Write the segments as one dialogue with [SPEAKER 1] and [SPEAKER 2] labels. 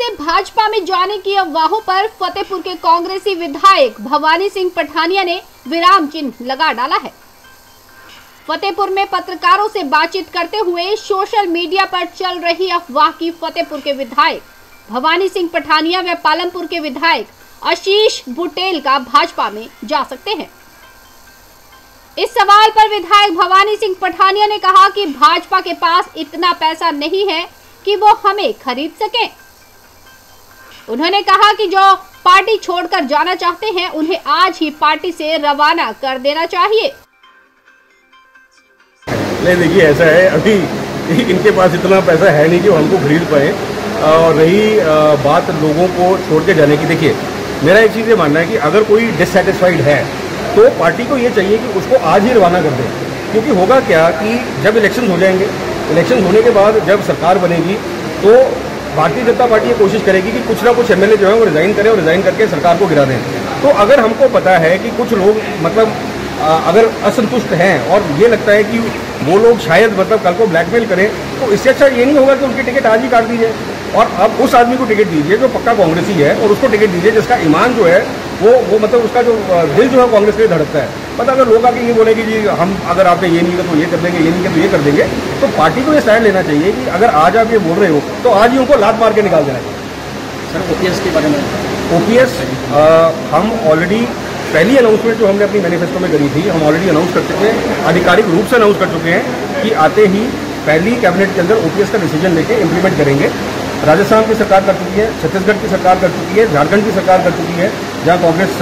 [SPEAKER 1] से भाजपा में जाने की अफवाहों पर फतेहपुर के कांग्रेसी विधायक भवानी सिंह पठानिया ने विराम चिन्ह लगा डाला है। फतेहपुर में पत्रकारों से बातचीत करते हुए सोशल मीडिया पर चल रही अफवाह की फतेहपुर के विधायक भवानी सिंह पठानिया व पालमपुर के विधायक आशीष बुटेल का भाजपा में जा सकते हैं। इस सवाल पर विधायक भवानी सिंह पठानिया ने कहा कि भाजपा के पास इतना पैसा नहीं है कि वो हमें खरीद सकें। उन्होंने कहा कि जो पार्टी छोड़कर जाना चाहते हैं उन्हें आज ही पार्टी से रवाना कर देना चाहिए।
[SPEAKER 2] नहीं, देखिए ऐसा है, अभी इनके पास इतना पैसा है नहीं कि वो हमको खरीद पाए। और रही बात लोगों को छोड़ के जाने की, देखिए मेरा एक चीज़ ये मानना है कि अगर कोई डिससेटिस्फाइड है तो पार्टी को ये चाहिए कि उसको आज ही रवाना कर दे। क्योंकि होगा क्या कि जब इलेक्शन हो जाएंगे, इलेक्शन होने के बाद जब सरकार बनेगी तो भारतीय जनता पार्टी ये कोशिश करेगी कि कुछ ना कुछ एमएलए जो है वो रिजाइन करें और रिजाइन करके सरकार को गिरा दें। तो अगर हमको पता है कि कुछ लोग मतलब अगर असंतुष्ट हैं और ये लगता है कि वो लोग शायद मतलब कल को ब्लैकमेल करें, तो इससे अच्छा ये नहीं होगा कि उनकी टिकट आज ही काट दीजिए और अब उस आदमी को टिकट दीजिए जो पक्का कांग्रेसी है और उसको टिकट दीजिए जिसका ईमान जो है वो मतलब उसका जो दिल जो है कांग्रेस के लिए धड़कता है। पता अगर लोग आके ये बोले कि जी हम अगर आपने ये नहीं किया तो ये कर देंगे, ये नहीं किया तो ये कर देंगे, तो पार्टी को ये स्टैंड लेना चाहिए कि अगर आज आप ये बोल रहे हो तो आज ही उनको लात मार के निकाल देना चाहिए।
[SPEAKER 3] सर ओपीएस के बारे में,
[SPEAKER 2] ओपीएस हम ऑलरेडी पहली अनाउंसमेंट जो हमने अपनी मैनिफेस्टो में करी थी, हम ऑलरेडी अनाउंस कर चुके हैं, आधिकारिक रूप से अनाउंस कर चुके हैं कि आते ही पहली कैबिनेट के अंदर ओपीएस का डिसीजन लेके इम्प्लीमेंट करेंगे। राजस्थान की सरकार कर चुकी है, छत्तीसगढ़ की सरकार कर चुकी है, झारखंड की सरकार कर चुकी है जहां कांग्रेस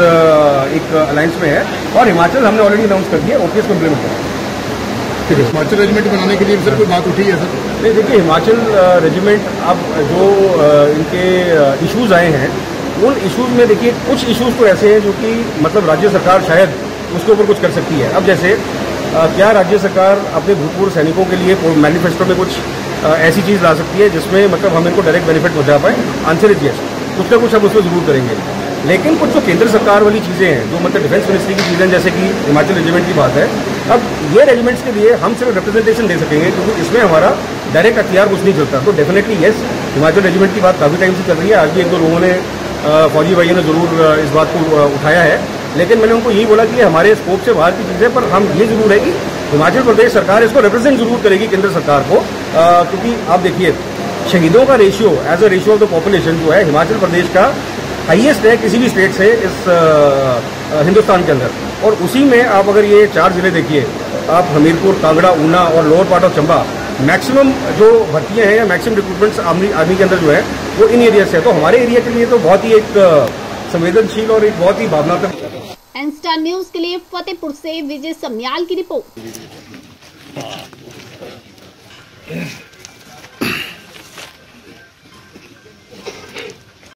[SPEAKER 2] एक अलायंस में है, और हिमाचल हमने ऑलरेडी अनाउंस कर दिया ओपीएस को इम्प्लीमेंट करेंगे। ठीक है,
[SPEAKER 3] हिमाचल रेजिमेंट बनाने के लिए सर कोई बात उठी है सर?
[SPEAKER 2] नहीं, देखिए हिमाचल रेजिमेंट अब जो इनके इशूज़ आए हैं उन इशूज़ में देखिए कुछ इशूज़ तो ऐसे हैं जो कि मतलब राज्य सरकार शायद उसके ऊपर कुछ कर सकती है। अब जैसे क्या राज्य सरकार अपने भूतपूर्व सैनिकों के लिए मैनिफेस्टो में कुछ ऐसी चीज़ ला सकती है जिसमें मतलब हम इनको डायरेक्ट बेनिफिट पहुंचा पाए? आंसर इज यस, कुछ ना कुछ हम उसमें जरूर करेंगे। लेकिन कुछ जो केंद्र सरकार वाली चीज़ें हैं, जो मतलब डिफेंस मिनिस्ट्री की चीज़ें, जैसे कि हिमाचल रेजिमेंट की बात है, अब ये रेजिमेंट्स के लिए हम सिर्फ रिप्रेजेंटेशन दे सकेंगे क्योंकि इसमें हमारा डायरेक्ट अख्तियार कुछ नहीं चलता। तो डेफिनेटली यस, हिमाचल रेजिमेंट की बात काफ़ी टाइम से चल रही है। आज भी एक दो लोगों ने फौजी भाइयों ने जरूर इस बात को उठाया है, लेकिन मैंने उनको यही बोला कि ये हमारे स्कोप से बाहर की चीज़ है, पर हम ये जरूर है कि हिमाचल प्रदेश सरकार इसको रिप्रेजेंट जरूर करेगी केंद्र सरकार को, क्योंकि आप देखिए शहीदों का ratio as a ratio of the population जो है हिमाचल प्रदेश का हाईएस्ट है किसी भी स्टेट से इस हिंदुस्तान के अंदर। और उसी में आप अगर ये 4 जिले देखिए, आप हमीरपुर, कांगड़ा, ऊना और lower part of Chamba, maximum जो भर्तियां हैं या मैक्सिमम रिक्रूटमेंट्स आर्मी के अंदर जो है वो इन एरिया से है। तो हमारे एरिया के लिए तो बहुत ही एक संवेदनशील और एक बहुत ही भावनात्मक।
[SPEAKER 1] एन स्टार न्यूज के लिए फतेहपुर से विजय समयाल की रिपोर्ट।